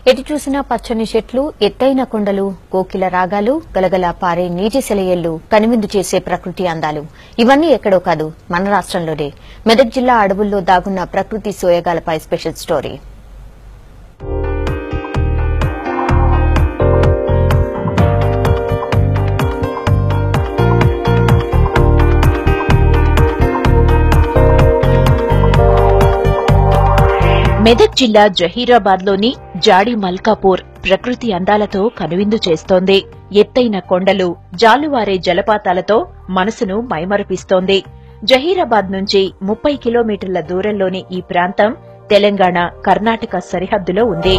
ఎటు చూసినా పచ్చని చెట్లు, ఎత్తైన కొండలు, కోకిల రాగాలు, గలగల పారే నీటి సెలయేళ్లు కనువిందు చేసే ప్రకృతి అందాలు. ఇవన్నీ ఎక్కడో కాదు, మన రాష్ట్రంలోనే. మెదక్ జిల్లా అడవుల్లో దాగున్న ప్రకృతి సోయగాలపై స్పెషల్ స్టోరీ. మెదక్ జిల్లా జహీరాబాద్ లోని జాడి మల్కాపూర్ ప్రకృతి అందాలతో కనువిందు చేస్తోంది. ఎత్తైన కొండలు, జాలువారే జలపాతాలతో మనసును మైమరపిస్తోంది. జహీరాబాద్ నుంచి 30 కిలోమీటర్ల దూరంలోని ఈ ప్రాంతం తెలంగాణ, కర్ణాటక సరిహద్దులో ఉంది.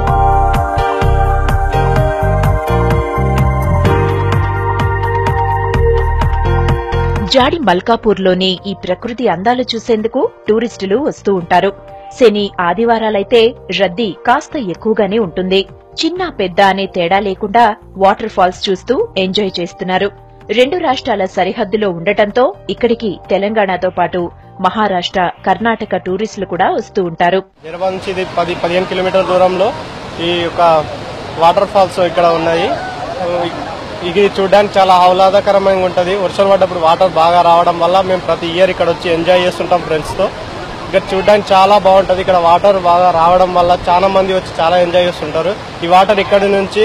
జాడి మల్కాపూర్లోని ఈ ప్రకృతి అందాలు చూసేందుకు టూరిస్టులు వస్తూ ఉంటారు. శని, ఆదివారాలైతే రద్దీ కాస్త ఎక్కువగానే ఉంటుంది. చిన్న పెద్ద అనే తేడా లేకుండా వాటర్ ఫాల్స్ చూస్తూ ఎంజాయ్ చేస్తున్నారు. 2 రాష్ట్రాల సరిహద్దులో ఉండటంతో ఇక్కడికి తెలంగాణతో పాటు మహారాష్ట్ర, కర్ణాటక టూరిస్టులు కూడా వస్తూ ఉంటారు. 15 కిలోమీటర్ల దూరంలో ఈ యొక్క వాటర్ ఫాల్స్ ఇక్కడ ఉన్నాయి. ఇది చూడడానికి చాలా ఆహ్లాదకరంగా ఉంటది. వర్షాలు పడ్డప్పుడు వాటర్ బాగా రావడం వల్ల మేము ప్రతి ఇయర్ ఇక్కడ వచ్చి ఎంజాయ్ చేస్తుంటాం ఫ్రెండ్స్ తో. ఇక్కడ చూడడానికి చాలా బాగుంటది. ఇక్కడ వాటర్ బాగా రావడం వల్ల చాలా మంది వచ్చి చాలా ఎంజాయ్ చేస్తుంటారు. ఈ వాటర్ ఇక్కడి నుంచి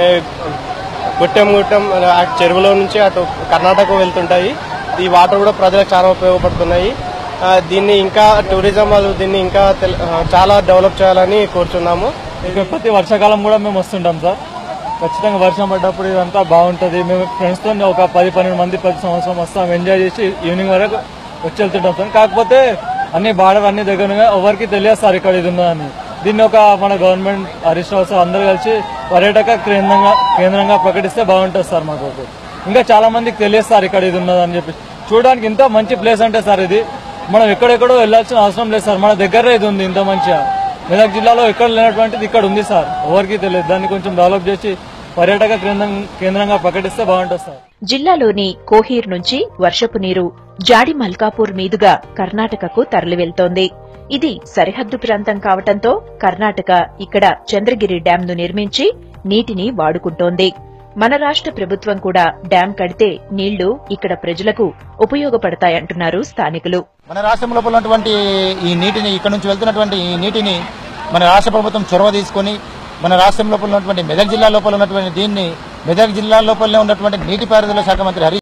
గుట్టెం చెరువులో నుంచి అటు కర్ణాటక వెళ్తుంటాయి. ఈ వాటర్ కూడా ప్రజలకు చాలా ఉపయోగపడుతున్నాయి. దీన్ని ఇంకా టూరిజం వాళ్ళు దీన్ని ఇంకా చాలా డెవలప్ చేయాలని కోరుచున్నాము. ప్రతి వర్షాకాలం కూడా మేము వస్తుంటాం సార్. ఖచ్చితంగా వర్షం పడ్డప్పుడు ఇదంతా బాగుంటది. మేము ఫ్రెండ్స్ తో ఒక 10-12 మంది ప్రతి సంవత్సరం వస్తాం, ఎంజాయ్ చేసి ఈవినింగ్ వరకు వచ్చి వెళ్తుంటాం సార్. కాకపోతే అన్ని బార్డర్ అన్ని దగ్గరగా ఎవరికి తెలియదు సార్ ఇక్కడ ఇది ఉన్నదని. దీన్ని ఒక మన గవర్నమెంట్, హరీష్ రావు సార్ అందరూ కలిసి పర్యాటక కేంద్రంగా ప్రకటిస్తే బాగుంటుంది సార్. మాకు ఇంకా చాలా మందికి తెలియదు సార్ ఇక్కడ ఇది ఉన్నదని చెప్పి. చూడడానికి ఇంత మంచి ప్లేస్ అంటే సార్ ఇది మనం ఎక్కడెక్కడో వెళ్లాల్సిన అవసరం లేదు సార్. మన దగ్గరే ఇది ఉంది. ఇంత మంచిగా మెదక్ జిల్లాలో ఎక్కడ లేనటువంటిది ఇక్కడ ఉంది సార్. ఎవరికి తెలియదు. దాన్ని కొంచెం డెవలప్ చేసి పర్యాటక కేంద్రంగా ప్రకటిస్తే బాగుంటుంది సార్. జిల్లాలోని కోహీర్ నుంచి వర్షపు నీరు జాడి మల్కాపూర్ మీదుగా కర్ణాటకకు తరలివెళ్తోంది. ఇది సరిహద్దు ప్రాంతం కావటంతో కర్ణాటక ఇక్కడ చంద్రగిరి డ్యాంను నిర్మించి నీటిని వాడుకుంటోంది. మన రాష్ట్ర ప్రభుత్వం కూడా డ్యాం కడితే నీళ్లు ఇక్కడ ప్రజలకు ఉపయోగపడతాయంటున్నారు స్థానికులు. మన రాష్ట్రం లోపల ఉన్నటువంటి ఈ నీటిని, ఇక్కడ నుంచి వెళ్తున్నటువంటి ఈ నీటిని మన రాష్ట్ర ప్రభుత్వం చొరవ తీసుకుని మన రాష్ట్రం లోపల ఉన్నటువంటి మెదక్ జిల్లా లోపల ఉన్నటువంటి దీన్ని మెదక్ జిల్లా లోపలనే ఉన్నటువంటి నీటిపారుదల శాఖ మంత్రి హరీష్